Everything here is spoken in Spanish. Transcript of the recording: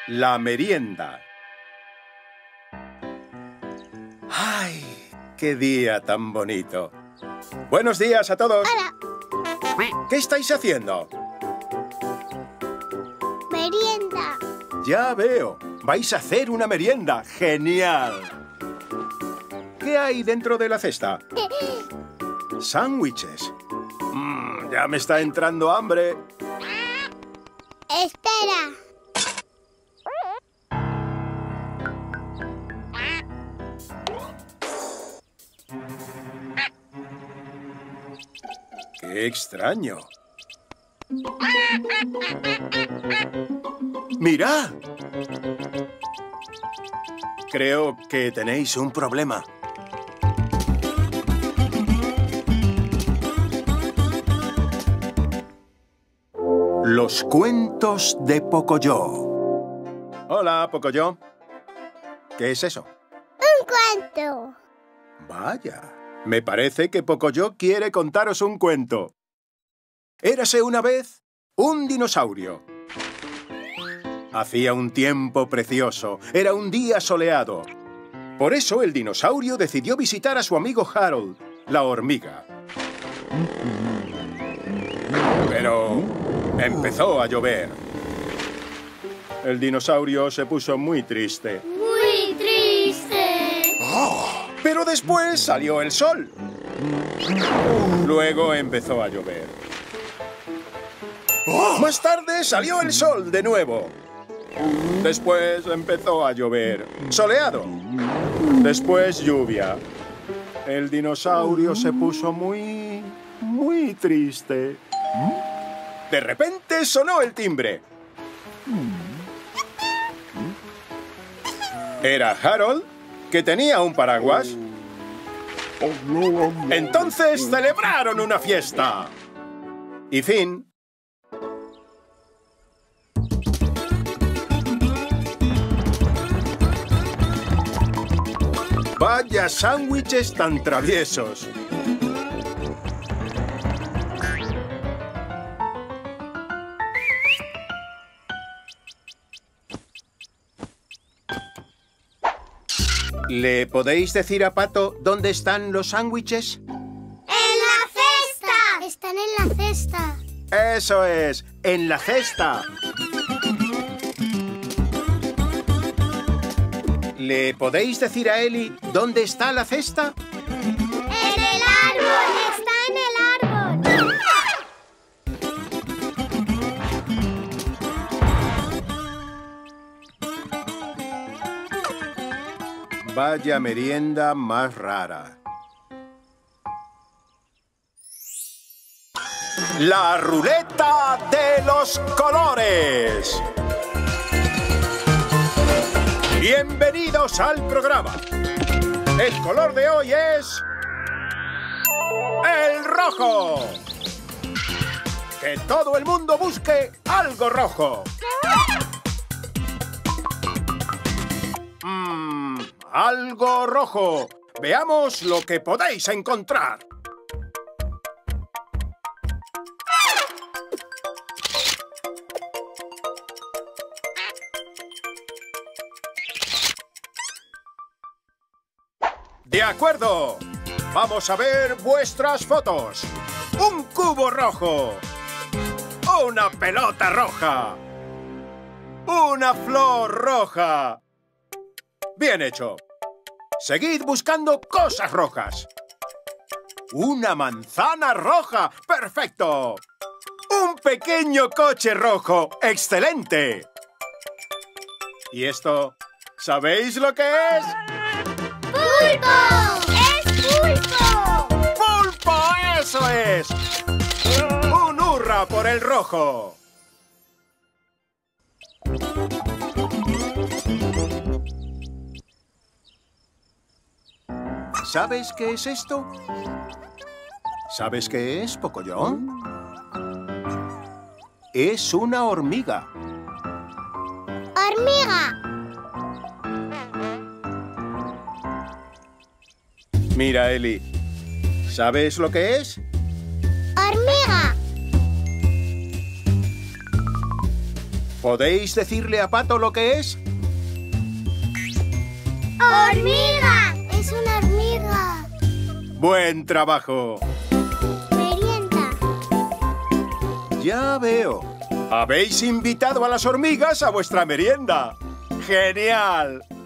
la merienda. ¡Ay, qué día tan bonito! ¡Buenos días a todos! ¡Hola! ¿Qué estáis haciendo? Merienda. Ya veo. Vais a hacer una merienda. ¡Genial! ¿Qué hay dentro de la cesta? Sándwiches. Ya me está entrando hambre. Espera. ¡Qué extraño! ¡Mirad! Creo que tenéis un problema. Los cuentos de Pocoyo. Hola, Pocoyo. ¿Qué es eso? Un cuento. Vaya, me parece que Pocoyo quiere contaros un cuento. Érase una vez un dinosaurio. Hacía un tiempo precioso. Era un día soleado. Por eso el dinosaurio decidió visitar a su amigo Harold, la hormiga. Pero empezó a llover. El dinosaurio se puso muy triste. Muy triste. Pero después salió el sol. Luego empezó a llover. Más tarde salió el sol de nuevo. Después empezó a llover. Soleado. Después lluvia. El dinosaurio se puso muy triste. De repente sonó el timbre. Era Harold, que tenía un paraguas. Entonces celebraron una fiesta. Y fin. ¡Vaya sándwiches tan traviesos! ¿Le podéis decir a Pato dónde están los sándwiches? ¡En la cesta! Están en la cesta. ¡Eso es! ¡En la cesta! ¿Le podéis decir a Eli dónde está la cesta? ¡En el árbol! ¡Está en el árbol! Vaya merienda más rara. La ruleta de los colores. Bienvenidos al programa. El color de hoy es el rojo. Que todo el mundo busque algo rojo. Algo rojo. Veamos lo que podéis encontrar. De acuerdo. Vamos a ver vuestras fotos. Un cubo rojo. Una pelota roja. Una flor roja. Bien hecho. Seguid buscando cosas rojas. Una manzana roja. ¡Perfecto! Un pequeño coche rojo. ¡Excelente! ¿Y esto? ¿Sabéis lo que es? ¡Pulpo! ¡Es pulpo! ¡Pulpo! ¡Eso es! ¡Un hurra por el rojo! ¿Sabes qué es esto? ¿Sabes qué es, Pocoyo? Es una hormiga. ¡Hormiga! Mira, Eli. ¿Sabes lo que es? ¡Hormiga! ¿Podéis decirle a Pato lo que es? ¡Hormiga! Es una hormiga. ¡Buen trabajo! Merienda. Ya veo. Habéis invitado a las hormigas a vuestra merienda. ¡Genial!